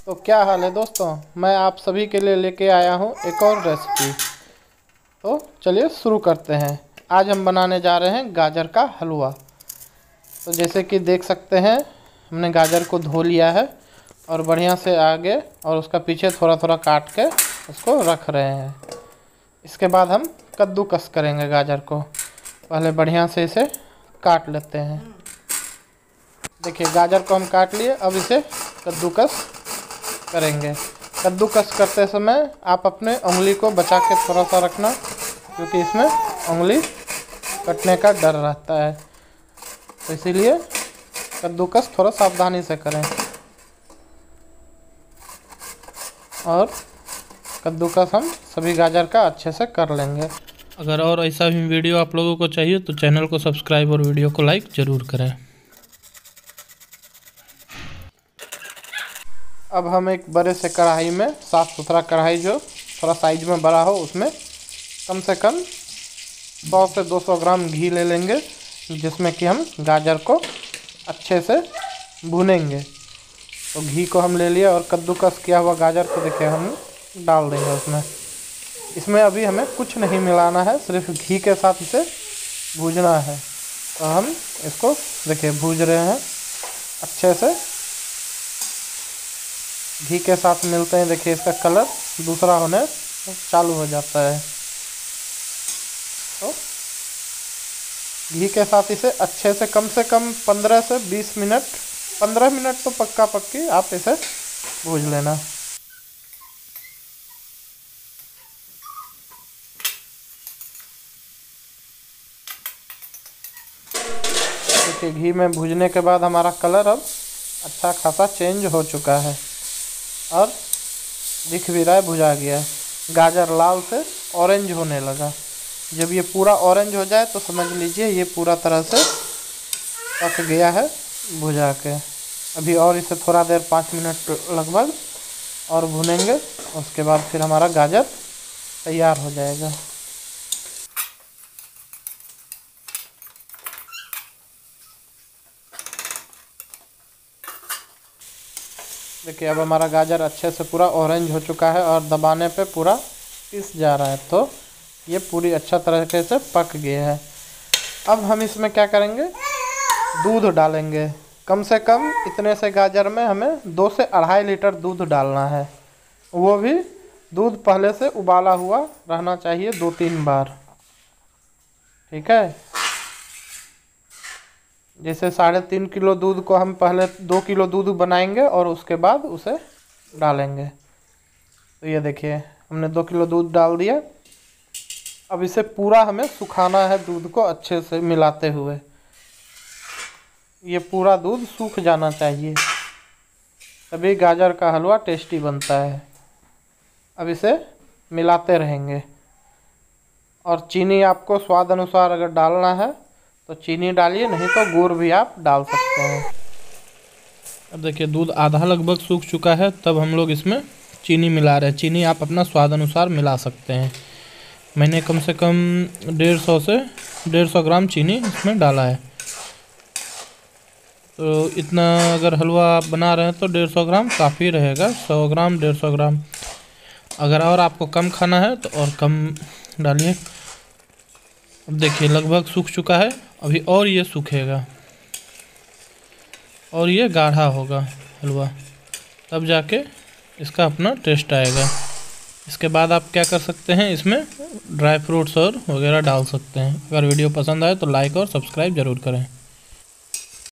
तो क्या हाल है दोस्तों, मैं आप सभी के लिए लेके आया हूँ एक और रेसिपी। तो चलिए शुरू करते हैं। आज हम बनाने जा रहे हैं गाजर का हलवा। तो जैसे कि देख सकते हैं, हमने गाजर को धो लिया है और बढ़िया से आगे और उसका पीछे थोड़ा थोड़ा काट के उसको रख रहे हैं। इसके बाद हम कद्दूकस करेंगे गाजर को। पहले बढ़िया से इसे काट लेते हैं। देखिए गाजर को हम काट लिए, अब इसे कद्दूकस करेंगे। कद्दूकस करते समय आप अपने उंगली को बचा के थोड़ा सा रखना, क्योंकि इसमें उंगली कटने का डर रहता है। तो इसीलिए कद्दूकस थोड़ा सावधानी से करें। और कद्दूकस हम सभी गाजर का अच्छे से कर लेंगे। अगर और ऐसा भी वीडियो आप लोगों को चाहिए तो चैनल को सब्सक्राइब और वीडियो को लाइक ज़रूर करें। अब हम एक बड़े से कढ़ाई में, साफ़ सुथरा कढ़ाई जो थोड़ा साइज में बड़ा हो, उसमें कम से कम 100 से 200 ग्राम घी ले लेंगे, जिसमें कि हम गाजर को अच्छे से भूनेंगे। तो घी को हम ले लिया और कद्दूकस किया हुआ गाजर को देखिए हम डाल देंगे उसमें। इसमें अभी हमें कुछ नहीं मिलाना है, सिर्फ घी के साथ इसे भूजना है। तो हम इसको देखिए भूज रहे हैं अच्छे से। घी के साथ मिलते हैं, देखिए इसका कलर दूसरा होने चालू हो जाता है। तो घी के साथ इसे अच्छे से कम 15 से 20 मिनट, 15 मिनट तो पक्का पक्की आप इसे भूज लेना। देखिए घी में भूजने के बाद हमारा कलर अब अच्छा खासा चेंज हो चुका है और दिख भी रहा है, भुजा गया है। गाजर लाल से ऑरेंज होने लगा। जब ये पूरा ऑरेंज हो जाए तो समझ लीजिए ये पूरा तरह से पक गया है भुजा के। अभी और इसे थोड़ा देर 5 मिनट लगभग और भुनेंगे, उसके बाद फिर हमारा गाजर तैयार हो जाएगा। देखिए अब हमारा गाजर अच्छे से पूरा ऑरेंज हो चुका है और दबाने पे पूरा पिस जा रहा है। तो ये पूरी अच्छा तरीके से पक गया है। अब हम इसमें क्या करेंगे, दूध डालेंगे। कम से कम इतने से गाजर में हमें 2 से 2.5 लीटर दूध डालना है। वो भी दूध पहले से उबाला हुआ रहना चाहिए 2-3 बार। ठीक है, जैसे 3.5 किलो दूध को हम पहले 2 किलो दूध बनाएंगे और उसके बाद उसे डालेंगे। तो ये देखिए हमने 2 किलो दूध डाल दिया। अब इसे पूरा हमें सुखाना है, दूध को अच्छे से मिलाते हुए। ये पूरा दूध सूख जाना चाहिए, तभी गाजर का हलवा टेस्टी बनता है। अब इसे मिलाते रहेंगे। और चीनी आपको स्वाद अनुसार अगर डालना है तो चीनी डालिए, नहीं तो गुड़ भी आप डाल सकते हैं। अब देखिए दूध आधा लगभग सूख चुका है, तब हम लोग इसमें चीनी मिला रहे हैं। चीनी आप अपना स्वाद अनुसार मिला सकते हैं। मैंने कम से कम 150 से 150 ग्राम चीनी इसमें डाला है। तो इतना अगर हलवा आप बना रहे हैं तो 150 ग्राम काफ़ी रहेगा। 100 ग्राम 150 ग्राम, अगर और आपको कम खाना है तो और कम डालिए। अब देखिए लगभग सूख चुका है, अभी और ये सूखेगा और ये गाढ़ा होगा हलवा, तब जाके इसका अपना टेस्ट आएगा। इसके बाद आप क्या कर सकते हैं, इसमें ड्राई फ्रूट्स और वगैरह डाल सकते हैं। अगर वीडियो पसंद आए तो लाइक और सब्सक्राइब ज़रूर करें।